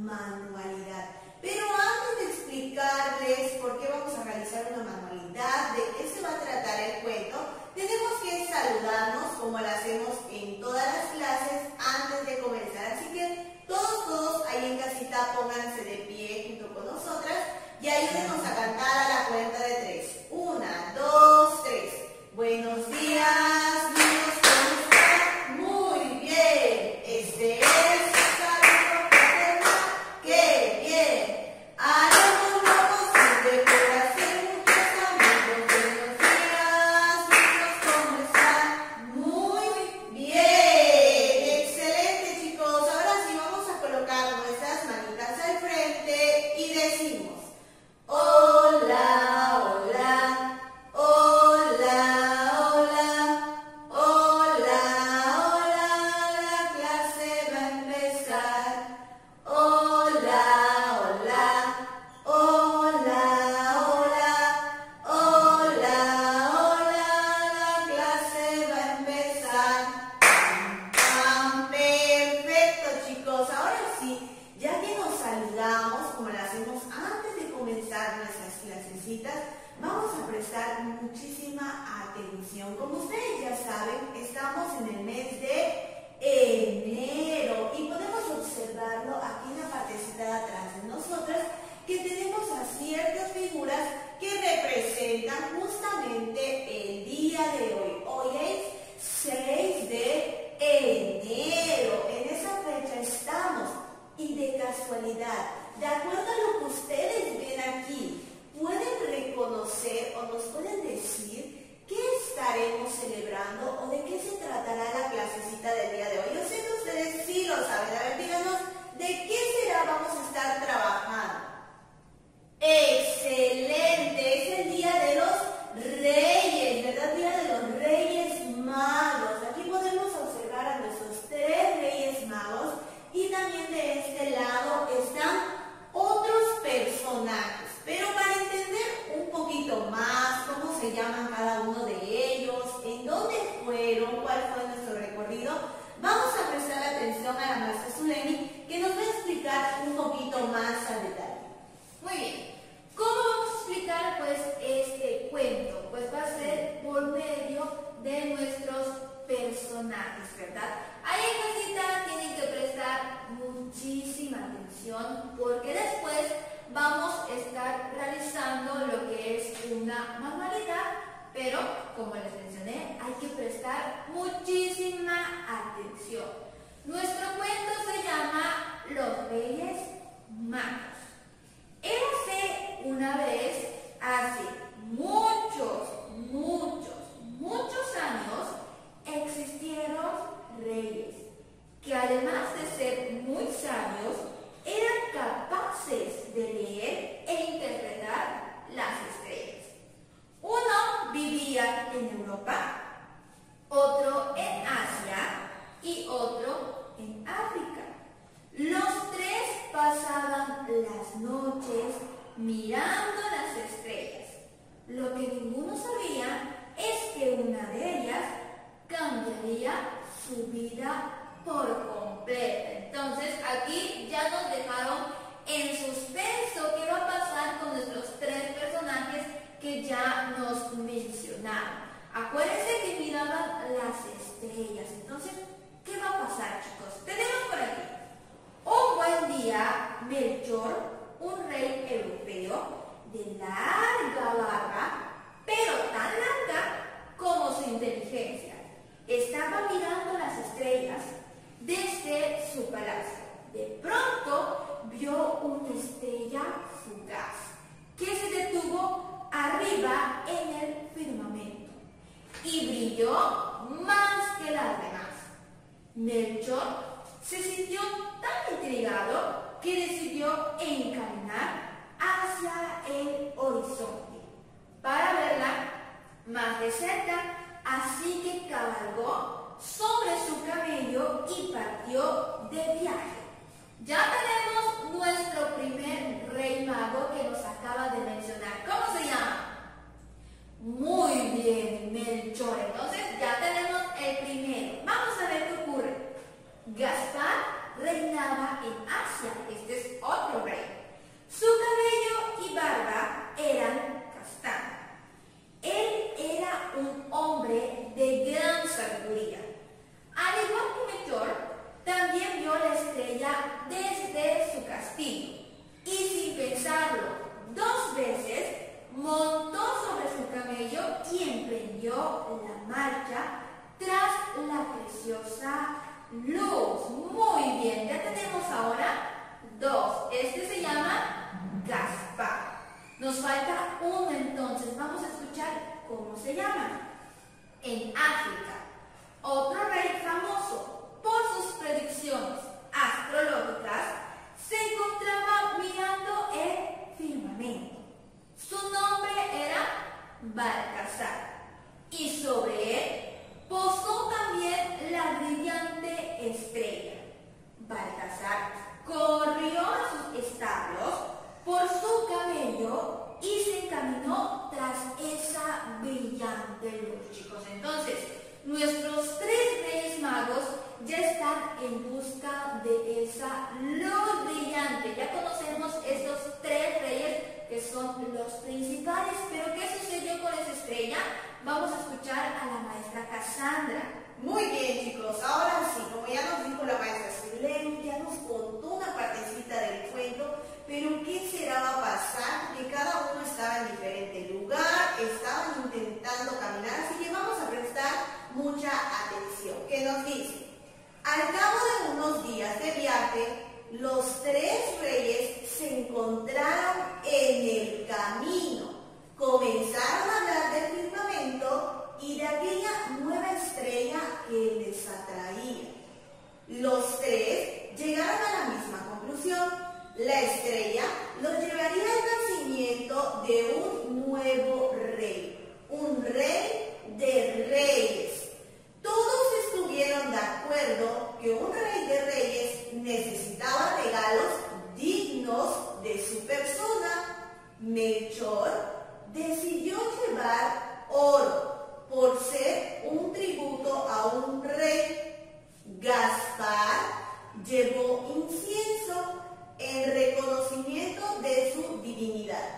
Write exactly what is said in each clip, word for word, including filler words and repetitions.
manualidad. Pero antes de explicarles por qué vamos a realizar una manualidad, de qué se va a tratar el cuento, tenemos que saludarnos como lo hacemos en todas las clases antes de comenzar. Así que todos, todos ahí en casita pónganse de pie junto con nosotras y ayúdenos a cantar a la cuenta de tres. Una, dos, tres. Buenos días, niños, ¿cómo están? Muy bien. Este es Saludo Fraternal. ¡Qué bien! Haremos lo posible por hacer muchos amigos. Buenos días, niños, ¿cómo están? Muy bien. Excelente, chicos. Ahora sí vamos a colocar nuestras manitas al frente y decimos: hola, hola, hola, hola, hola, hola, la clase va a empezar. Hola, hola, hola, hola, hola, hola, la clase va a empezar. Ah, perfecto, chicos. Ahora sí, ya que nos saludamos como lo hacemos antes de comenzar nuestras clasecitas, vamos a prestar muchísima atención. Como ustedes ya saben, estamos en el mes de enero y podemos observarlo aquí en la partecita de atrás de nosotras, que tenemos a ciertas figuras que representan justamente el día de hoy. Hoy es seis de enero. En esa fecha estamos. Y de casualidad, de acuerdo a lo que ustedes ven aquí, ¿pueden reconocer o nos pueden decir qué estaremos celebrando o de qué se tratará la clasecita del día de hoy? Yo sé que ustedes sí lo saben. A ver, díganos, ¿de qué será vamos a estar trabajando? ¡Excelente! Es el Día de los Reyes, ¿verdad? Día de los Reyes Magos. Aquí podemos observar a nuestros tres Reyes Magos. Y también de este lado están otros personajes. Pero para entender un poquito más cómo se llaman cada uno de ellos, en dónde fueron, cuál fue nuestro recorrido, vamos a prestar atención a la maestra Zulemi, que nos va a explicar un poquito más al detalle. Muy bien. ¿Cómo vamos a explicar pues este cuento? Pues va a ser por medio de nuestros personajes, ¿verdad? Ahí en casita tienen que prestar muchísima atención porque después vamos a estar realizando lo que es una manualidad, pero como les mencioné, hay que prestar muchísima atención. Nuestro cuento se llama Los Reyes Magos. Érase una vez, hace muchos, muchos, muchos años, existieron reyes que además de ser muy sabios, eran capaces de leer e interpretar las estrellas. Uno vivía en Europa, otro en Asia y otro en África. Los tres pasaban las noches mirando las estrellas. Lo que ninguno sabía es que una de ellas cambiaría su vida por completo. Entonces aquí ya nos dejaron en suspenso qué va a pasar con nuestros tres personajes que ya nos mencionaron. Acuérdense que miraban las estrellas. Entonces, ¿qué va a pasar, chicos? Tenemos por aquí un buen día, Melchor, un rey europeo de larga barba, pero tan larga como su inteligencia, estaba mirando las estrellas desde su palacio. De pronto vio una estrella fugaz que se detuvo arriba en el firmamento y brilló más que las demás. Melchor se sintió tan intrigado que decidió encaminar hacia el horizonte para verla más de cerca, así que cabalgó sobre su camello y partió de viaje. Ya tenemos nuestro primer rey mago que nos acaba de mencionar. ¿Cómo se llama? Muy bien, Melchor. Entonces ya tenemos el primero. Vamos a ver qué ocurre. Gaspar reinaba en Asia. Este es castillo. Y sin pensarlo dos veces, montó sobre su camello y emprendió la marcha tras la preciosa luz. Muy bien, ya tenemos ahora dos. Este se llama Gaspar. Nos falta uno entonces. Vamos a escuchar cómo se llama. En África, otro rey famoso por sus predicciones astrológicas se encontraba mirando el firmamento. Su nombre era Baltasar y sobre él posó también la brillante estrella. Baltasar corrió a sus establos por su camello y se encaminó tras esa brillante luz, chicos. Entonces, nuestros tres reyes magos ya están en busca de esa luz brillante. Ya conocemos estos tres reyes que son los principales, pero ¿qué sucedió con esa estrella? Vamos a escuchar a la maestra Cassandra. Muy bien, chicos, ahora sí, como ya nos dijo la maestra Zulem, ya nos contó una partecita del cuento, pero ¿qué será va a pasar? Que cada uno estaba en diferente lugar, estaban intentando caminar, así que vamos a prestar mucha atención. ¿Qué nos dice? Al cabo de unos días de viaje, los tres reyes se encontraron en el camino. Comenzaron a hablar del firmamento y de aquella nueva estrella que les atraía. Los tres llegaron a la misma conclusión. La estrella los llevaría al nacimiento de un nuevo rey, un rey de reyes. Todos estuvieron de acuerdo que un rey de reyes necesitaba regalos dignos de su persona. Melchor decidió llevar oro por ser un tributo a un rey. Gaspar llevó incienso en reconocimiento de su divinidad.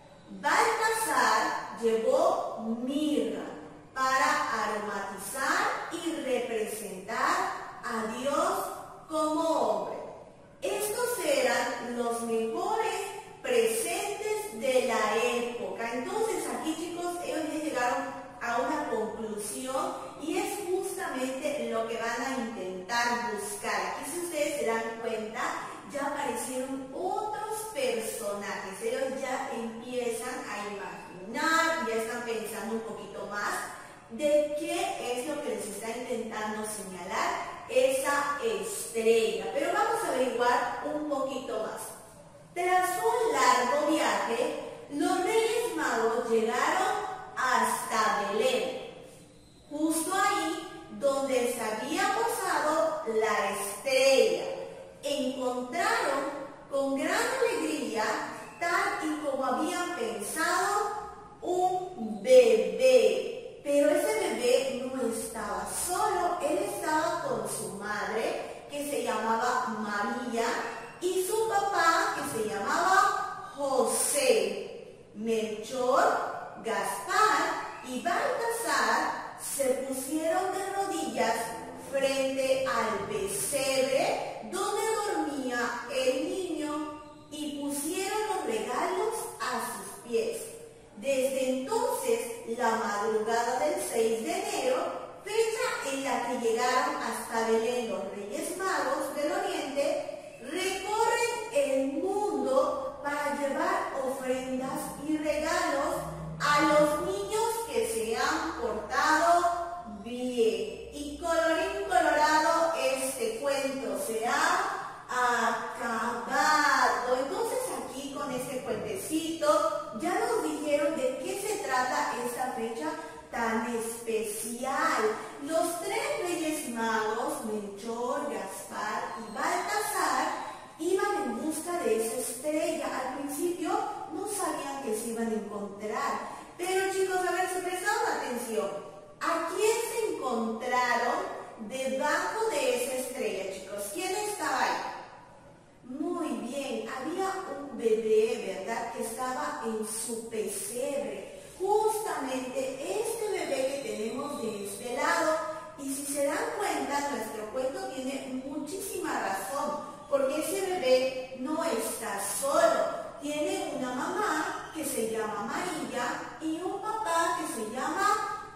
Baltasar llevó mirra para aromatizar y representar a Dios como hombre. Estos eran los mejores presentes de la época. Entonces aquí, chicos, ellos ya llegaron a una conclusión y es justamente lo que van a intentar buscar. Aquí, si ustedes se dan cuenta, ya aparecieron otros personajes. Ellos ya empiezan a imaginar, ya están pensando un poquito más de qué es lo que les está intentando señalar esa estrella. Pero vamos a averiguar un poquito más. Tras un largo viaje, los Reyes Magos llegaron hasta Belén, justo ahí donde se había posado la estrella. Encontraron con gran alegría, tal y como habían pensado, un bebé. Pero ese bebé no estaba solo, él estaba con su madre, que se llamaba María, y su papá, que se llamaba José. Melchor, Gaspar y Baltasar se pusieron de rodillas frente al pesebre donde dormía el niño y pusieron los regalos a sus pies. Desde entonces, la madrugada del seis de enero, fecha en la que llegaron hasta Belén los Reyes Magos del Oriente, recorren el mundo para llevar ofrendas y regalos a los niños que se han portado bien. Y colorín colorado, este cuento se ha acabado. Entonces aquí con este cuentecito ya nos dijeron de qué se trata esta fecha tan especial. Los tres Reyes Magos, Melchor, Gaspar y Baltasar, iban en busca de esa estrella. Al principio no sabían que se iban a encontrar. Pero chicos, a ver si prestaron atención. ¿A quién se encontraron debajo de esa estrella, chicos? ¿Quién estaba ahí? Muy bien, había un bebé, ¿verdad?, que estaba en su pesebre. Justamente este bebé que tenemos de este lado. Y si se dan cuenta, nuestro cuento tiene muchísima razón, porque ese bebé no está amarilla y un papá que se llama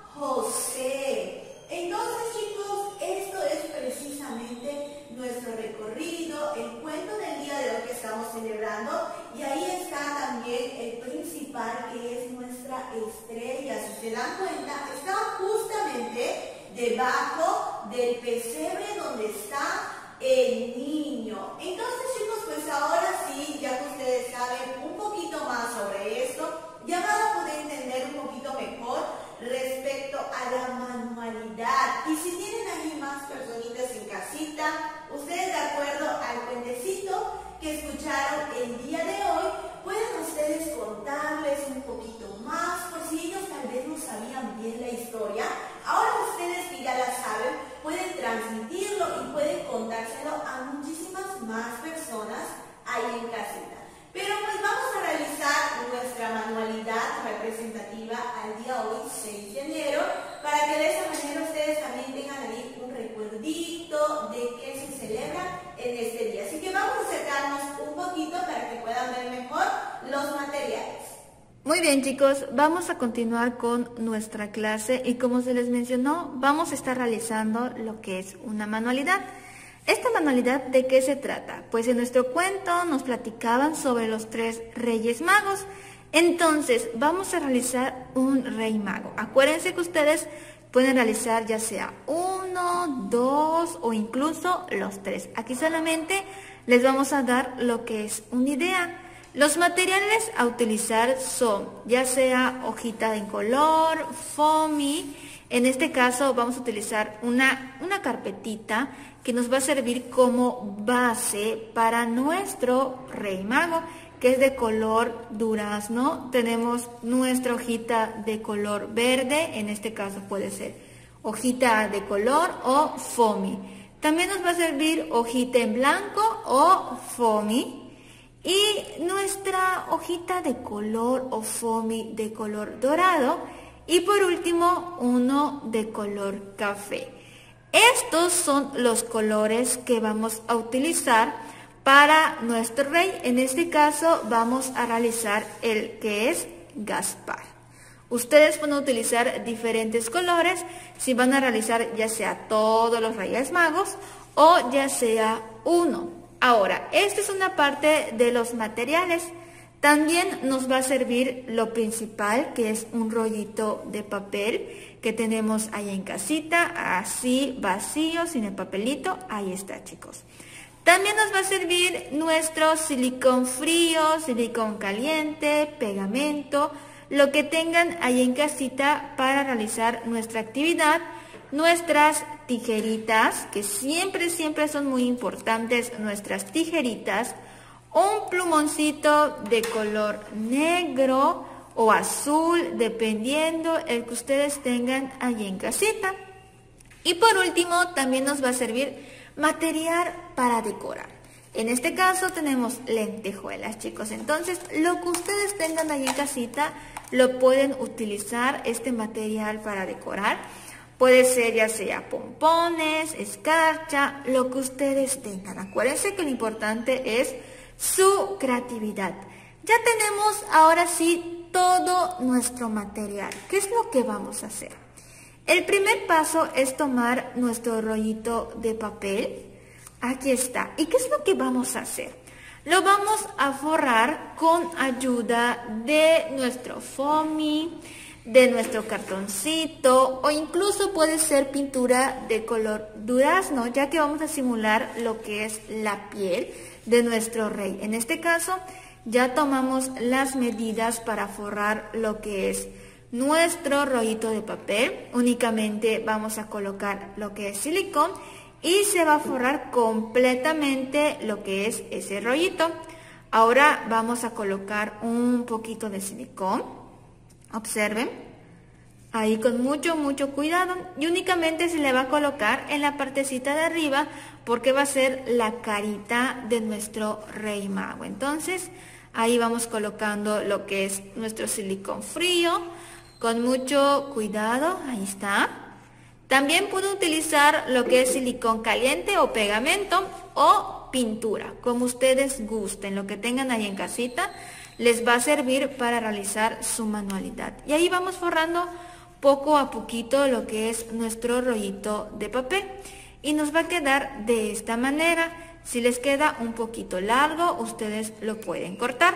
José. Entonces, chicos, esto es precisamente nuestro recorrido, el cuento del día de hoy que estamos celebrando, y ahí está también el principal, que es nuestra estrella. Si se dan cuenta, está justamente debajo del pesebre donde está el niño. Entonces, chicos, pues ahora sí, ya que ustedes saben un poquito más sobre esto, ya van a poder entender un poquito mejor respecto a la manualidad. Y si tienen ahí más personitas en casita, ustedes de acuerdo al cuentecito que escucharon el día de hoy, pueden ustedes contarles un poquito más, por si ellos tal vez no sabían bien la historia. Ahora ustedes que ya la saben, pueden transmitirlo y pueden contárselo a muchísimas más personas ahí en casita. Pero pues vamos a realizar nuestra manualidad representativa al día hoy, seis de enero, para que de esa manera ustedes también tengan ahí un recuerdito de qué se celebra en este día. Así que vamos a acercarnos un poquito para que puedan ver mejor los materiales. Muy bien, chicos, vamos a continuar con nuestra clase y como se les mencionó, vamos a estar realizando lo que es una manualidad. ¿Esta manualidad de qué se trata? Pues en nuestro cuento nos platicaban sobre los tres reyes magos. Entonces, vamos a realizar un rey mago. Acuérdense que ustedes pueden realizar ya sea uno, dos o incluso los tres. Aquí solamente les vamos a dar lo que es una idea. Los materiales a utilizar son ya sea hojita de color, foamy. En este caso vamos a utilizar una, una carpetita que nos va a servir como base para nuestro rey mago, que es de color durazno. Tenemos nuestra hojita de color verde, en este caso puede ser hojita de color o foamy. También nos va a servir hojita en blanco o foamy. Y nuestra hojita de color o foamy de color dorado. Y por último, uno de color café. Estos son los colores que vamos a utilizar para nuestro rey. En este caso vamos a realizar el que es Gaspar. Ustedes pueden utilizar diferentes colores si van a realizar ya sea todos los Reyes Magos o ya sea uno. Ahora, esta es una parte de los materiales. También nos va a servir lo principal, que es un rollito de papel que tenemos ahí en casita, así vacío, sin el papelito. Ahí está, chicos. También nos va a servir nuestro silicón frío, silicón caliente, pegamento, lo que tengan ahí en casita para realizar nuestra actividad. Nuestras tijeritas, que siempre, siempre son muy importantes, nuestras tijeritas. Un plumoncito de color negro o azul, dependiendo el que ustedes tengan allí en casita. Y por último, también nos va a servir material para decorar. En este caso tenemos lentejuelas, chicos. Entonces, lo que ustedes tengan allí en casita, lo pueden utilizar, este material para decorar. Puede ser ya sea pompones, escarcha, lo que ustedes tengan. Acuérdense que lo importante es su creatividad. Ya tenemos ahora sí todo nuestro material. ¿Qué es lo que vamos a hacer? El primer paso es tomar nuestro rollito de papel. Aquí está. ¿Y qué es lo que vamos a hacer? Lo vamos a forrar con ayuda de nuestro foamy, de nuestro cartoncito o incluso puede ser pintura de color durazno, ya que vamos a simular lo que es la piel de nuestro rey. En este caso ya tomamos las medidas para forrar lo que es nuestro rollito de papel. Únicamente vamos a colocar lo que es silicón y se va a forrar completamente lo que es ese rollito. Ahora vamos a colocar un poquito de silicón. Observen, ahí con mucho, mucho cuidado. Y únicamente se le va a colocar en la partecita de arriba porque va a ser la carita de nuestro rey mago. Entonces, ahí vamos colocando lo que es nuestro silicón frío. Con mucho cuidado, ahí está. También pueden utilizar lo que es silicón caliente o pegamento o pintura, como ustedes gusten, lo que tengan ahí en casita. les va a servir para realizar su manualidad. Y ahí vamos forrando poco a poquito lo que es nuestro rollito de papel. Y nos va a quedar de esta manera. Si les queda un poquito largo, ustedes lo pueden cortar.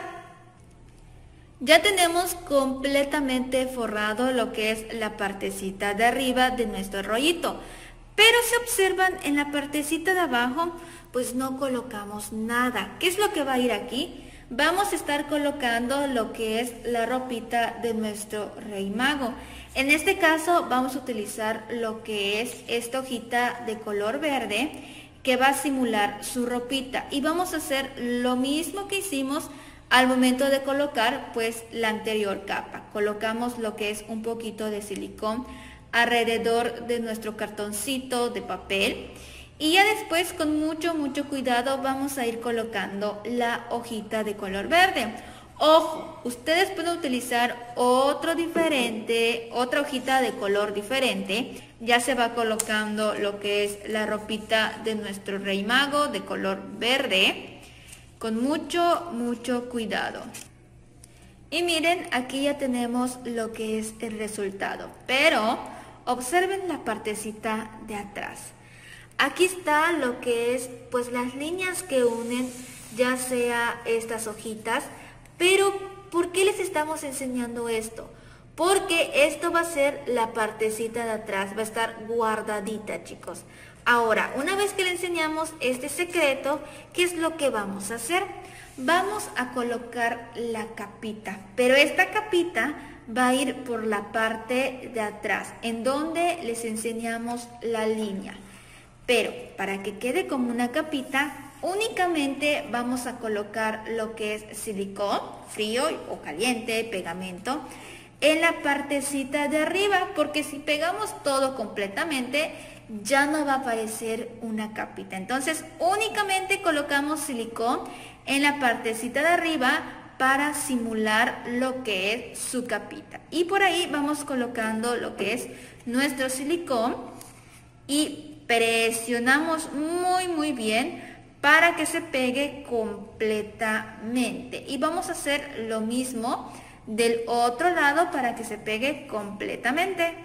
Ya tenemos completamente forrado lo que es la partecita de arriba de nuestro rollito. Pero si observan en la partecita de abajo, pues no colocamos nada. ¿Qué es lo que va a ir aquí? Vamos a estar colocando lo que es la ropita de nuestro Rey Mago. En este caso vamos a utilizar lo que es esta hojita de color verde que va a simular su ropita. Y vamos a hacer lo mismo que hicimos al momento de colocar pues la anterior capa. Colocamos lo que es un poquito de silicón alrededor de nuestro cartoncito de papel. Y ya después con mucho mucho cuidado vamos a ir colocando la hojita de color verde. Ojo, ustedes pueden utilizar otro diferente, otra hojita de color diferente. Ya se va colocando lo que es la ropita de nuestro Rey Mago de color verde. Con mucho, mucho cuidado. Y miren, aquí ya tenemos lo que es el resultado. Pero observen la partecita de atrás. Aquí está lo que es pues las líneas que unen ya sea estas hojitas. Pero, ¿por qué les estamos enseñando esto? Porque esto va a ser la partecita de atrás, va a estar guardadita, chicos. Ahora, una vez que le enseñamos este secreto, ¿qué es lo que vamos a hacer? Vamos a colocar la capita, pero esta capita va a ir por la parte de atrás, en donde les enseñamos la línea. Pero, para que quede como una capita, únicamente vamos a colocar lo que es silicón, frío o caliente, pegamento, en la partecita de arriba, porque si pegamos todo completamente, ya no va a aparecer una capita. Entonces, únicamente colocamos silicón en la partecita de arriba para simular lo que es su capita. Y por ahí vamos colocando lo que es nuestro silicón y presionamos muy muy bien para que se pegue completamente. Y vamos a hacer lo mismo del otro lado para que se pegue completamente.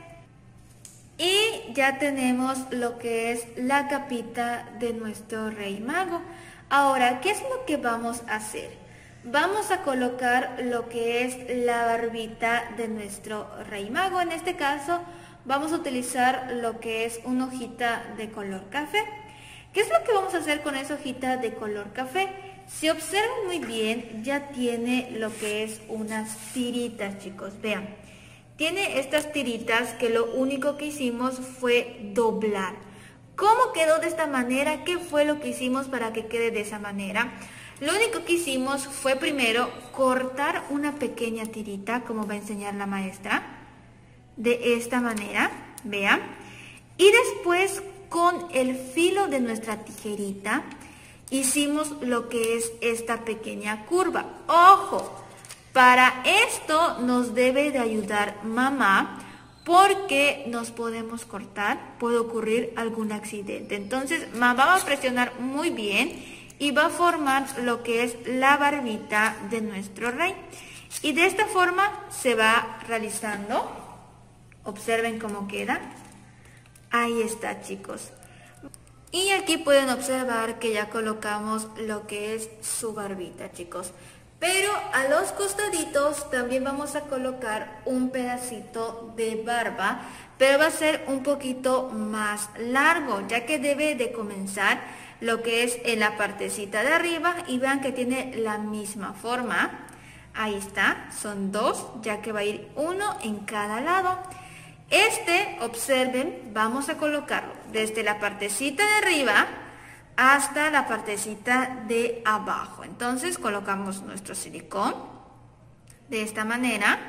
Y ya tenemos lo que es la capita de nuestro Rey Mago. Ahora, ¿qué es lo que vamos a hacer? Vamos a colocar lo que es la barbita de nuestro Rey Mago. En este caso vamos a utilizar lo que es una hojita de color café. ¿Qué es lo que vamos a hacer con esa hojita de color café? Si observan muy bien, ya tiene lo que es unas tiritas, chicos. Vean, tiene estas tiritas que lo único que hicimos fue doblar. ¿Cómo quedó de esta manera? ¿Qué fue lo que hicimos para que quede de esa manera? Lo único que hicimos fue primero cortar una pequeña tirita, como va a enseñar la maestra, de esta manera, vean. Y después con el filo de nuestra tijerita hicimos lo que es esta pequeña curva. ¡Ojo! Para esto nos debe de ayudar mamá, porque nos podemos cortar, puede ocurrir algún accidente. Entonces mamá va a presionar muy bien y va a formar lo que es la barbita de nuestro rey. Y de esta forma se va realizando. Observen cómo queda. Ahí está, chicos. Y aquí pueden observar que ya colocamos lo que es su barbita, chicos. Pero a los costaditos también vamos a colocar un pedacito de barba, pero va a ser un poquito más largo, ya que debe de comenzar lo que es en la partecita de arriba, y vean que tiene la misma forma. Ahí está, son dos, ya que va a ir uno en cada lado. Este, observen, vamos a colocarlo desde la partecita de arriba hasta la partecita de abajo. Entonces colocamos nuestro silicón de esta manera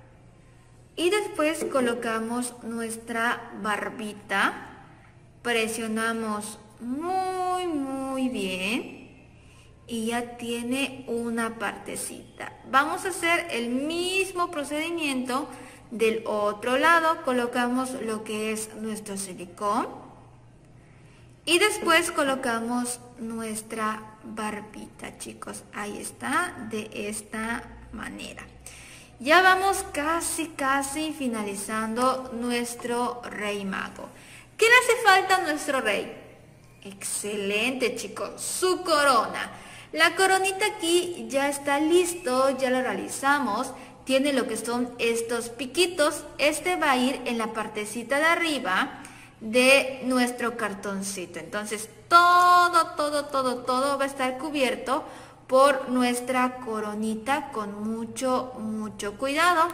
y después colocamos nuestra barbita, presionamos muy muy bien y ya tiene una partecita. Vamos a hacer el mismo procedimiento del otro lado. Colocamos lo que es nuestro silicón y después colocamos nuestra barbita, chicos. Ahí está, de esta manera. Ya vamos casi, casi finalizando nuestro Rey Mago. ¿Qué le hace falta a nuestro rey? Excelente, chicos, su corona. La coronita aquí ya está listo, ya la realizamos. Tiene lo que son estos piquitos. Este va a ir en la partecita de arriba de nuestro cartoncito. Entonces todo, todo, todo, todo va a estar cubierto por nuestra coronita con mucho, mucho cuidado.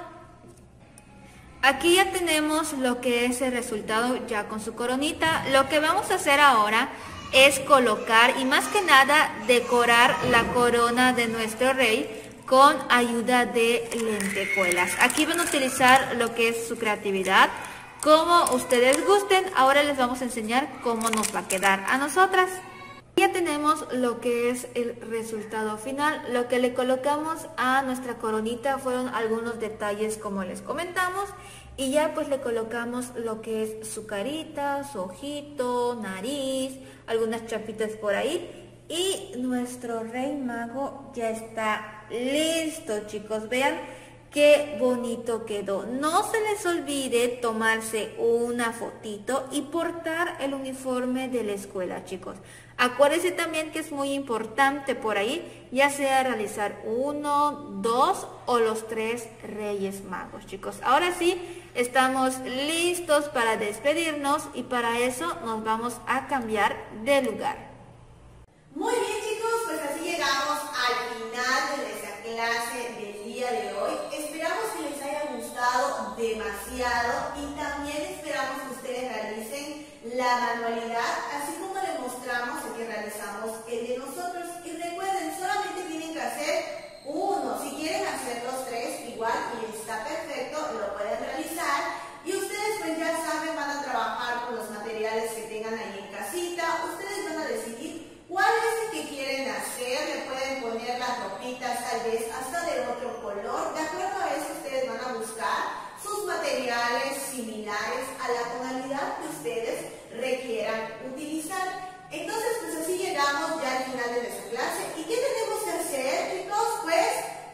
Aquí ya tenemos lo que es el resultado ya con su coronita. Lo que vamos a hacer ahora es colocar y más que nada decorar la corona de nuestro rey con ayuda de lentejuelas. Aquí van a utilizar lo que es su creatividad, como ustedes gusten. Ahora les vamos a enseñar cómo nos va a quedar a nosotras. Ya tenemos lo que es el resultado final. Lo que le colocamos a nuestra coronita fueron algunos detalles como les comentamos. Y ya pues le colocamos lo que es su carita, su ojito, nariz, algunas chapitas por ahí. Y nuestro Rey Mago ya está listo, chicos. Vean qué bonito quedó. No se les olvide tomarse una fotito y portar el uniforme de la escuela, chicos. Acuérdense también que es muy importante por ahí, ya sea realizar uno, dos o los tres Reyes Magos, chicos. Ahora sí, estamos listos para despedirnos y para eso nos vamos a cambiar de lugar. Muy bien, chicos, pues así llegamos al final de nuestra clase del día de hoy. Esperamos que les haya gustado demasiado y también esperamos que ustedes realicen la manualidad, así como les mostramos el que realizamos el de nosotros. Y recuerden, solamente tienen que hacer uno. Si quieren hacer los tres, igual y está perfecto, lo pueden realizar. Y ustedes pues ya saben, van a trabajar con los materiales que tengan ahí en casita. Ustedes van a decidir cuál es el que quieren hacer. Le pueden poner las ropitas tal vez hasta de otro color. De acuerdo a eso ustedes van a buscar sus materiales similares a la tonalidad que ustedes requieran utilizar. Entonces pues así llegamos ya al final de nuestra clase. ¿Y qué tenemos que hacer, chicos? Pues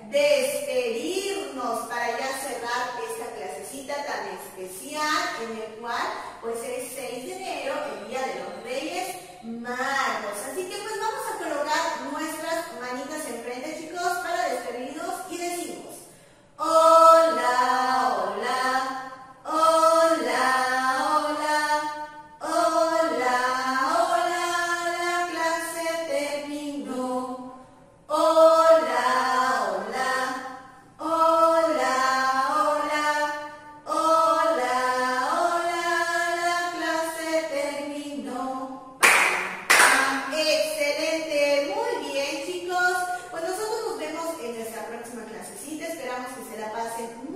despedirnos para ya cerrar esta clasecita tan especial en el cual pues es seis de enero, el día de los Reyes Magos. Así que pues vamos a colocar nuestras manitas enfrente, chicos, para despedirnos y decimos: hola, hola, hola. Esperamos que se la pasen